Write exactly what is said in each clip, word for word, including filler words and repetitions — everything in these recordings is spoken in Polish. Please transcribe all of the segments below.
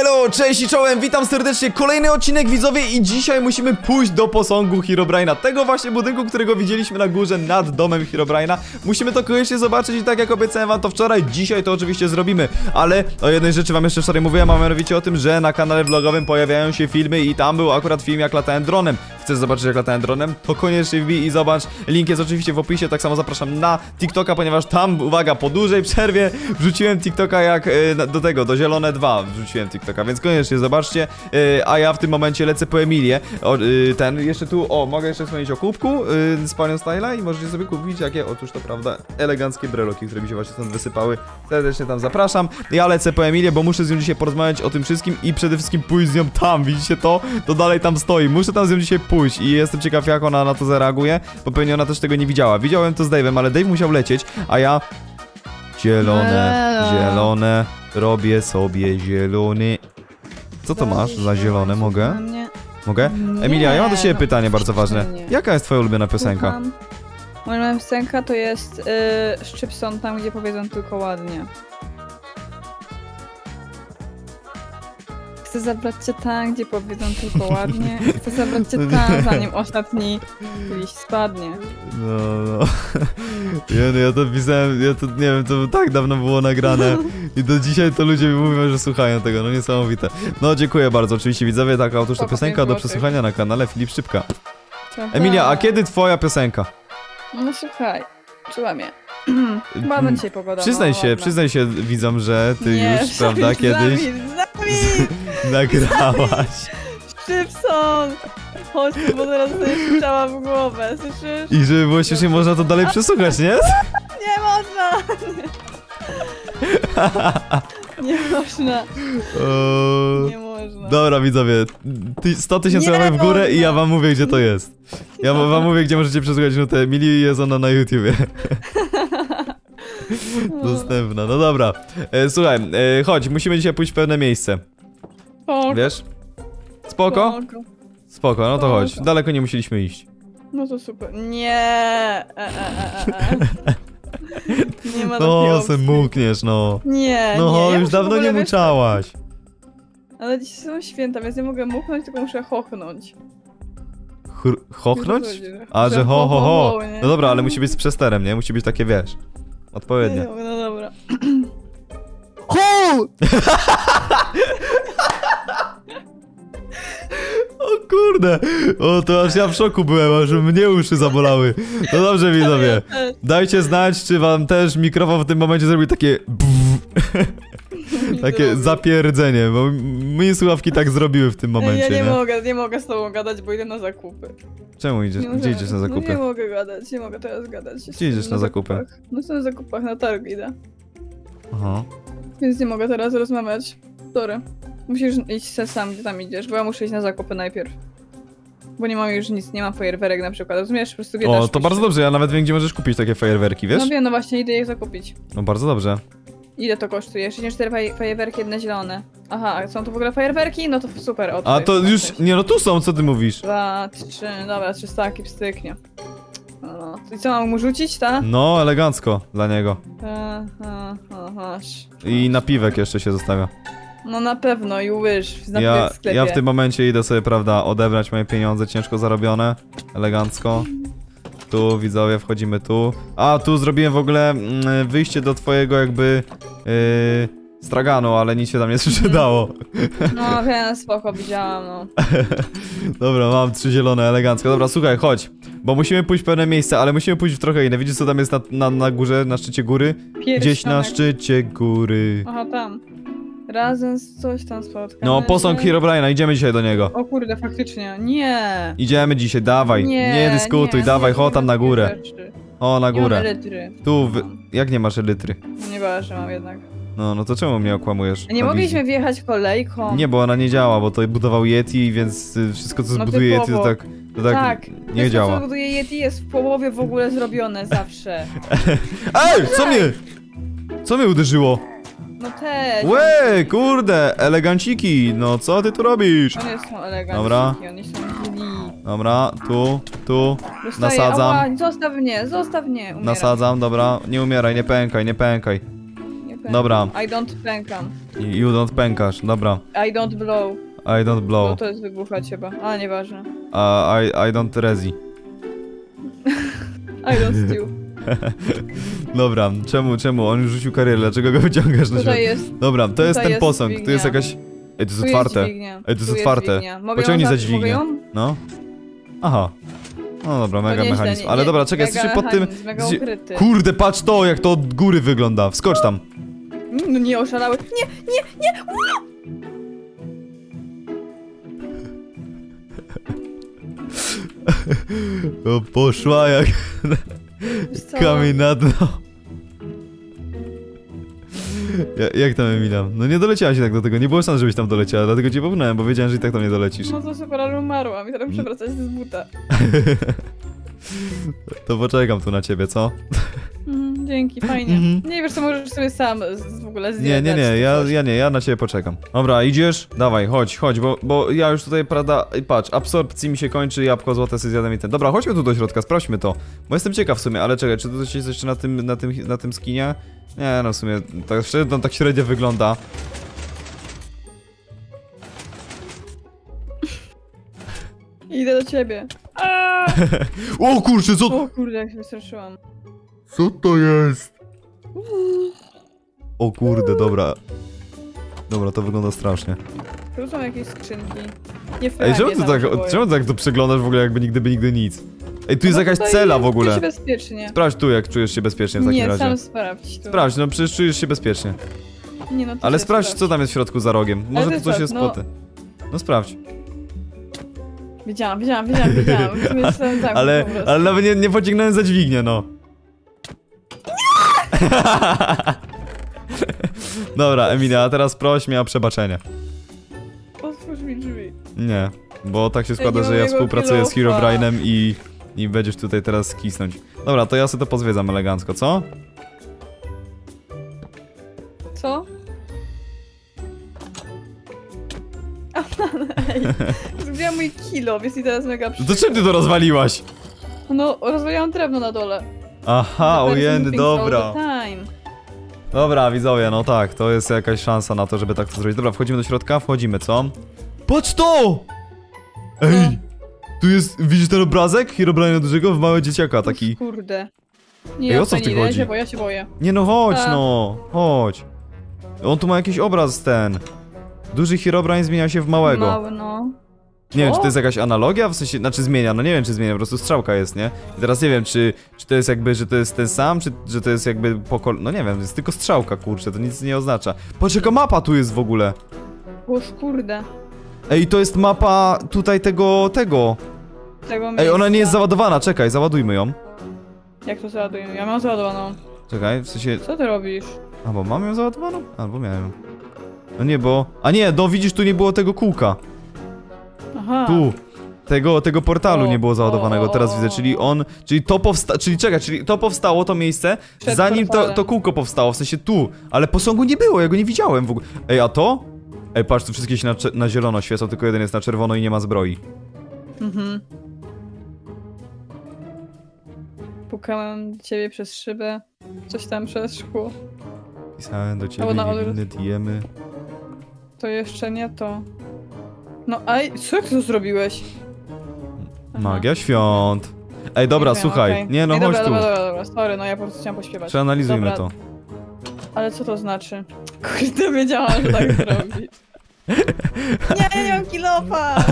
Elo, cześć i czołem, witam serdecznie, kolejny odcinek widzowie i dzisiaj musimy pójść do posągu Herobrine'a, tego właśnie budynku, którego widzieliśmy na górze nad domem Herobrine'a. Musimy to koniecznie zobaczyć i tak jak obiecałem wam to wczoraj, dzisiaj to oczywiście zrobimy. Ale o jednej rzeczy wam jeszcze wczoraj mówiłem, a mianowicie o tym, że na kanale vlogowym pojawiają się filmy i tam był akurat film jak latałem dronem. Chcesz zobaczyć jak latałem dronem? To koniecznie wbij i zobacz, link jest oczywiście w opisie, tak samo zapraszam na TikToka, ponieważ tam, uwaga, po dłużej przerwie wrzuciłem TikToka jak y, do tego, do Zielone dwa wrzuciłem TikToka, więc koniecznie zobaczcie, y, a ja w tym momencie lecę po Emilię, o, y, ten, jeszcze tu, o, mogę jeszcze wspomnieć o kubku y, z panią Styla i możecie sobie kupić jakie, otóż to prawda, eleganckie breloki, które mi się właśnie stąd wysypały, serdecznie tam zapraszam. Ja lecę po Emilię, bo muszę z nią dzisiaj porozmawiać o tym wszystkim i przede wszystkim pójść z nią tam, widzicie to? To dalej tam stoi, muszę tam z nią dzisiaj pójść i jestem ciekaw jak ona na to zareaguje, bo pewnie ona też tego nie widziała. Widziałem to z Dave'em, ale Dave musiał lecieć, a ja... Zielone, zielone, robię sobie zielony. Co to masz za zielone? Mogę? Mogę? Emilia, ja mam do ciebie pytanie bardzo ważne. Jaka jest twoja ulubiona piosenka? Moja ulubiona piosenka to jest yy, Szczypson, tam gdzie powiedzą tylko ładnie. Chcę zabrać cię tam, gdzie powiedzą tylko ładnie. Chcę zabrać cię tam, zanim ostatni liść spadnie. No, no. Ja, no, ja to pisałem, ja to nie wiem, to tak dawno było nagrane i do dzisiaj to ludzie mi mówią, że słuchają tego, no niesamowite. No dziękuję bardzo, oczywiście widzowie, taka otóż to piosenka do przesłuchania na kanale Filip Szczypka. Emilia, a kiedy twoja piosenka? No słuchaj, czuła mnie. Ładna dzisiaj pogoda. Przyznaj no, się, ładna. przyznaj się, widzom, że ty nie, już, prawda, kiedyś nagrałaś. Szczypson! Chodź tu, bo zaraz sobie krzyczała w głowę, słyszysz? I żeby było śmiesznie, można to dalej przesłuchać, nie? Nie można! Nie, nie można. O... Nie można. Dobra widzowie, sto tysięcy łapek w górę można. I ja wam mówię, gdzie to jest. Ja no. wam mówię, gdzie możecie przesłuchać nutę Emilii i jest ona na YouTubie. Dostępna, no dobra. E, słuchaj, e, chodź, musimy dzisiaj pójść w pewne miejsce. Spoko. Wiesz? Spoko? Spoko. Spoko, no to Spoko. chodź. Daleko nie musieliśmy iść. No to super. Nie. E, e, e, e. Nie ma No, takiej se opcji. mukniesz, no. Nie, No, nie. Ja już muszę dawno w ogóle, nie wiesz, muczałaś. Ale dzisiaj są święta, więc nie mogę muknąć, tylko muszę chochnąć. Chr chochnąć? Wiesz, że- A, że że ho, ho, ho. nie? No dobra, ale musi być z przesterem, nie? Musi być takie, wiesz, odpowiednie. No, no dobra. O kurde, o to aż ja w szoku byłem, aż mnie uszy zabolały. No dobrze widzowie, dajcie znać, czy wam też mikrofon w tym momencie zrobił takie takie zapierdzenie, bo mi słuchawki tak zrobiły w tym momencie, ja nie, nie? mogę, nie mogę z tobą gadać, bo idę na zakupy. Czemu idziesz? Nie Gdzie możemy. idziesz na No zakupy? nie mogę gadać, nie mogę teraz gadać. Gdzie idziesz na zakupy? zakupach. No jestem na zakupach, na targ idę. Aha. Więc nie mogę teraz rozmawiać. Sorry. Musisz iść se sam, gdzie tam idziesz, bo ja muszę iść na zakupy najpierw. Bo nie mam już nic, nie mam fajerwerek na przykład, rozumiesz? Po prostu biedasz. O, to bardzo dobrze, ja nawet wiem, gdzie możesz kupić takie fajerwerki, wiesz? No wiem, no właśnie idę je zakupić. No bardzo dobrze. Ile to kosztuje? sześćdziesiąt cztery faj fajerwerki, jedne zielone. Aha, a są to w ogóle fajerwerki? No to super. O, A tutaj to są już, sześć. nie no tu są, co ty mówisz? Dwa, trzy, dobra, trzy staki pstyknie. No, i co mam mu rzucić, ta? No, elegancko dla niego. Aha, aha. I napiwek jeszcze się zostawia. No na pewno i łyż w Ja, w sklepie. ja w tym momencie idę sobie, prawda, odebrać moje pieniądze ciężko zarobione. Elegancko. Tu, widzowie, wchodzimy tu. A, tu zrobiłem w ogóle mm, wyjście do twojego jakby yy, straganu, ale nic się tam nie sprzedało. No wiem, spoko, widziałam, no. Dobra, mam trzy zielone, elegancko. Dobra, słuchaj, chodź. Bo musimy pójść w pewne miejsce, ale musimy pójść w trochę inne. Widzisz, co tam jest na, na, na górze, na szczycie góry? Gdzieś na szczycie góry. Aha, tam. Razem z coś tam spotkamy. No, posąg Herobrine'a, idziemy dzisiaj do niego. O kurde, faktycznie, nie. Idziemy dzisiaj, dawaj, nie, nie dyskutuj, nie, dawaj, nie, chodź tam na górę. Rzeczy. O, na Nie mam górę. elitry. Tu, wy... jak nie masz elitry? No nie ważne, mam jednak. No, no to czemu mnie okłamujesz? A nie na mogliśmy wizji? wjechać kolejką? Nie, bo ona nie działa, bo to budował Yeti, więc y, wszystko co No zbuduje Yeti to typowo. tak, to tak, Tak, nie wszystko, działa. co buduje Yeti jest w połowie w ogóle zrobione zawsze. Ej, co mnie? Co mnie uderzyło? No też. Łe, kurde, eleganciki, no co ty tu robisz? One są eleganckie, Dobra. oni są źli. Dobra, tu, tu, Dostaję, nasadzam. ała, zostaw mnie, zostaw mnie, umieram. Nasadzam, dobra, nie umieraj, nie pękaj, nie pękaj. Nie Dobra. I don't pękam. You don't pękasz, dobra. I don't blow. I don't Bo blow. to jest wybuchać chyba, ale nieważne. Uh, I, I don't rezi. I don't steal. Dobra, czemu, czemu? On już rzucił karierę, dlaczego go wyciągasz na Tutaj świat? jest, Dobra, to jest tutaj ten jest posąg, tu dźwignia. jest jakaś... Ej, to jest tu otwarte. jest dźwignia. Ej, to jest tu otwarte. dźwignia. Mogę Pociągnij ją za za- dźwignię. mogę ją? No. Aha. No dobra, mega nieźle, mechanizm. nie- Ale nie- dobra, czekaj, mega jesteśmy pod tym... mechanizm, mega jesteście- ukryty. Kurde, patrz to, jak to od góry wygląda. Wskocz tam. No nie oszalały. Nie, nie, nie! O, poszła jak Wiesz co? kamień na dno. Ja, jak tam, Emilia? No nie doleciałaś tak do tego, nie było szans, żebyś tam doleciała, dlatego cię popchnąłem, bo wiedziałem, że i tak tam nie dolecisz. No to super, ale umarłam i teraz muszę wracać z buta. To poczekam tu na ciebie, co? Mhm, dzięki, fajnie. Mhm. Nie wiesz co, możesz sobie sam z, w ogóle Nie, zjadać. nie, nie, czy ja, coś. ja nie, ja na ciebie poczekam. Dobra, idziesz? Dawaj, chodź, chodź, bo, bo ja już tutaj, prawda, i patrz, absorpcji mi się kończy, jabłko złote sobie zjadam i ten. Dobra, chodźmy tu do środka, sprawdźmy to, bo jestem ciekaw w sumie, ale czekaj, czy to coś jest jeszcze na tym, na tym, na tym skinie? Nie, no w sumie, tak, szczerze, to tak średnio wygląda. Idę do ciebie. Aaaa! O kurczę, co, O kurde, jak się wystraszyłam. co to jest? O kurde, dobra. Dobra, to wygląda strasznie. Tu są jakieś skrzynki. Nie Ej, wpychaj czemu mnie ty tam, tak, się boję. czemu ty tak to przeglądasz w ogóle jakby nigdy by nigdy nic? Ej, tu jest No jakaś tutaj cela w czuję ogóle. się bezpiecznie. Sprawdź tu, jak czujesz się bezpiecznie w takim Nie, razie. sam sprawdź tu. Sprawdź, no przecież czujesz się bezpiecznie. Nie, no, ty Ale się sprawdź, co tam jest w środku za rogiem. Może ty tu coś co, jest no- spoty. No sprawdź. Wiedziałam, wiedziałam, wiedziałam, wiedziałam. W sumie jestem tak Ale, po prostu. ale nawet nie, nie pociągnąłem za dźwignię, no. Dobra, Emilia, a teraz proś mnie o przebaczenie. Otwórz mi drzwi. Nie, bo tak się składa, nie że mam ja jego współpracuję z kilofa. Herobrine'em i, i będziesz tutaj teraz kisnąć. Dobra, to ja sobie to pozwiedzam elegancko, co? Co? Ej, zrobiłam mój kilo, jest i teraz mega No przykro. to czym ty to rozwaliłaś? No, rozwijałam drewno na dole. Aha, The person ojeny, thinks all dobra. the time. Dobra, widzowie, no tak, to jest jakaś szansa na to, żeby tak to zrobić. Dobra, wchodzimy do środka, wchodzimy, co? Patrz to! Ej! Tu jest, widzisz ten obrazek Herobrine'a dużego w małe dzieciaka, taki... Kurde. Nie, Ej, ja o co w nie tym idę, ja chodzi? się boję, ja się boję. Nie no, chodź A. no, chodź. On tu ma jakiś obraz ten. Duży Herobrine zmienia się w małego. Mały, no. Nie wiem, O! czy to jest jakaś analogia, w sensie, znaczy zmienia, no nie wiem, czy zmienia, po prostu strzałka jest, nie? I teraz nie wiem, czy, czy to jest jakby, że to jest ten sam, czy że to jest jakby po kol... No nie wiem, jest tylko strzałka, kurczę, to nic nie oznacza. Patrz, jaka mapa tu jest w ogóle. O kurde. Ej, to jest mapa tutaj tego, tego. Tego Ej, ona nie jest miejsca. załadowana, czekaj, załadujmy ją. Jak to załaduję? Ja mam załadowaną. Czekaj, w sensie... Co ty robisz? Albo mam ją załadowaną? Albo miałem ją. No nie, bo... A nie, no widzisz, tu nie było tego kółka. Aha. Tu. Tego, tego portalu O, nie było załadowanego, o, o, teraz o, widzę, o. czyli on, czyli to powsta, czyli czekaj, czyli to powstało, to miejsce, Przed zanim to, portalem. to kółko powstało, w sensie tu, ale posągu nie było, ja go nie widziałem w ogóle. Ej, a to? Ej, patrz, tu wszystkie się na, cze- na zielono świecą, tylko jeden jest na czerwono i nie ma zbroi. Mhm. Pukałem do ciebie przez szybę. Coś tam przez szkło. Pisałem do ciebie Albo na niewinne D M y. To jeszcze nie to. No aj, co jak to zrobiłeś? Aha. Magia świąt. Ej, dobra, Nie wiem, słuchaj, okej. nie no, Ej, chodź dobra, tu. Dobra, dobra, dobra, sorry, no ja po prostu chciałam pośpiewać. Przeanalizujmy Dobra. to. Ale co to znaczy? Kurde, wiedziałam, że tak zrobić. Nie, ja nie mam kilofa!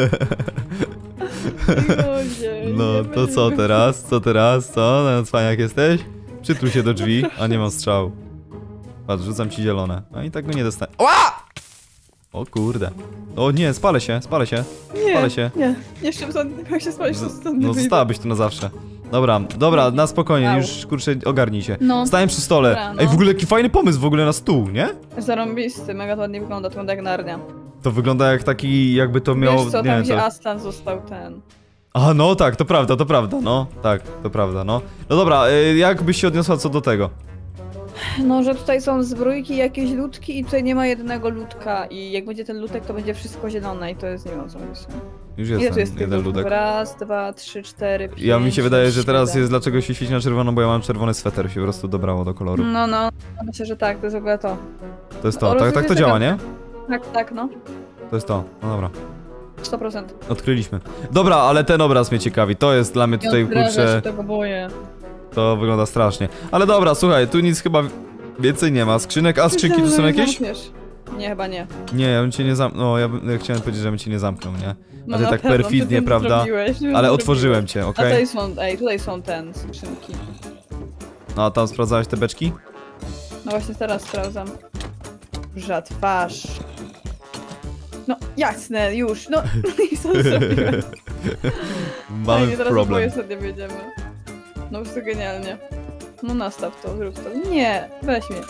Ludzie, No, nie to co będę- teraz? Co teraz? Co? Na cwaniak jesteś? Przytul się do drzwi, a nie mam strzału. Patrz, rzucam ci zielone. No i tak go nie dostanę. Ła! O kurde. O nie, spalę się, spalę się. Nie, Spalę się. nie, jeszcze stąd, jak się spalić, to stąd nie No wyjdę. zostałabyś tu na zawsze. Dobra, dobra, na spokojnie, Au. już kurczę, ogarnij się. No. Stałem przy stole. Dobra, no. Ej, w ogóle jaki fajny pomysł w ogóle na stół, nie? Zarąbisty, mega to ładnie wygląda, to wygląda jak Narnia. To wygląda jak taki, jakby to miało, Wiesz co, nie tam wiem gdzie co. Aslan został ten. A no tak, to prawda, to prawda, no. Tak, to prawda, no. No dobra, y, jak byś się odniosła co do tego? No, że tutaj są zbrójki, jakieś ludki i tutaj nie ma jednego ludka i jak będzie ten lutek, to będzie wszystko zielone i to jest nie wiem co myślę. Już jest Ile tu ten jest tych jeden ludków? ludek. Raz, dwa, trzy, cztery, pięć, Ja mi się wydaje, że teraz siedem. jest dlaczego się świeci na czerwono, bo ja mam czerwony sweter, się po prostu dobrało do koloru. No, no, myślę, że tak, to jest w ogóle to. To jest to, O, tak, tak to rozumiem, działa, że- nie? Tak, tak, no. To jest to, no dobra. sto procent. Odkryliśmy. Dobra, ale ten obraz mnie ciekawi, to jest dla mnie Nie tutaj, odgraża się, kurczę, tego boję. to wygląda strasznie. Ale dobra, słuchaj, tu nic chyba więcej nie ma. Skrzynek, a skrzynki tu są jakieś? Zamkniesz. Nie, chyba nie. Nie, ja bym cię nie zamknął, no ja, bym, ja chciałem powiedzieć, że bym cię nie zamknął, nie? No A ty na tak pewno, perfidnie, ty tym prawda? zrobiłeś, ty Ale zrobiłeś. otworzyłem cię, A okej? tutaj są, ej, tutaj są ten, skrzynki. No a tam sprawdzałeś te beczki? No właśnie teraz sprawdzam. Ża twarz. No jasne, już, no i co zrobiłem? Mamy Fajnie, teraz problem. oboje sobie wiedziemy. No już to genialnie. No nastaw to, zrób to. Nie, weź mnie.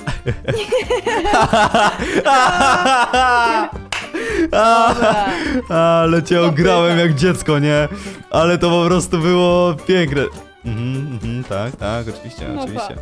Dobra. Ale cię No ograłem pyta. jak dziecko, nie? Ale to po prostu było piękne. Mhm, mhm, tak, tak, oczywiście, No oczywiście.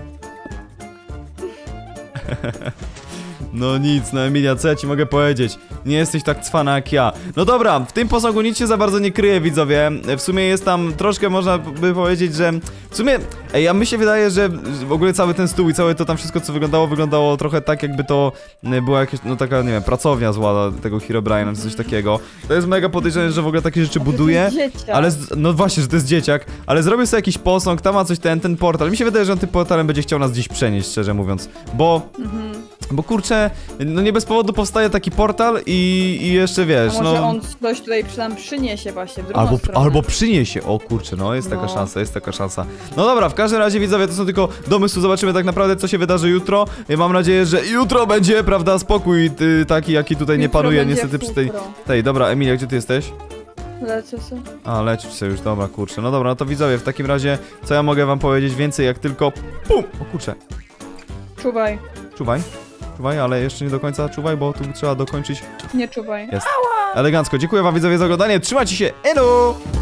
No nic, no Emilia, co ja ci mogę powiedzieć? Nie jesteś tak cwana jak ja. No dobra, w tym posągu nic się za bardzo nie kryje, widzowie. W sumie jest tam troszkę, można by powiedzieć, że... W sumie, ej, a mi się wydaje, że w ogóle cały ten stół i całe to tam wszystko, co wyglądało, wyglądało trochę tak, jakby to y, była jakaś, no taka, nie wiem, pracownia zła tego Herobrine'a, czy coś takiego. To jest mega podejrzane, że w ogóle takie rzeczy buduje. To jest dzieciak. Ale, z, no właśnie, że to jest dzieciak, ale zrobił sobie jakiś posąg, tam ma coś ten, ten portal. Mi się wydaje, że on tym portalem będzie chciał nas gdzieś przenieść, szczerze mówiąc. Bo, Mhm. bo kurczę, no nie bez powodu powstaje taki portal i, i jeszcze wiesz, A może no... on coś tutaj przy- nam przyniesie właśnie w drugą Albo, stronę. albo przyniesie, o kurczę, no jest taka No. szansa, jest taka szansa. No dobra, w każdym razie widzowie, to są tylko domysły, zobaczymy tak naprawdę co się wydarzy jutro. Ja mam nadzieję, że jutro będzie, prawda, spokój y, taki, jaki tutaj nie Jutro panuje będzie niestety przy tej... futro. tej. Dobra, Emilia, gdzie ty jesteś? Lecę sobie. A, lecisz sobie już, dobra, kurczę. No dobra, no to widzowie, w takim razie, co ja mogę wam powiedzieć więcej jak tylko... Pum! O kurczę, Czuwaj. czuwaj, czuwaj, ale jeszcze nie do końca czuwaj, bo tu trzeba dokończyć. Nie czuwaj. Jest. Elegancko, dziękuję wam widzowie za oglądanie, trzymajcie się, elo!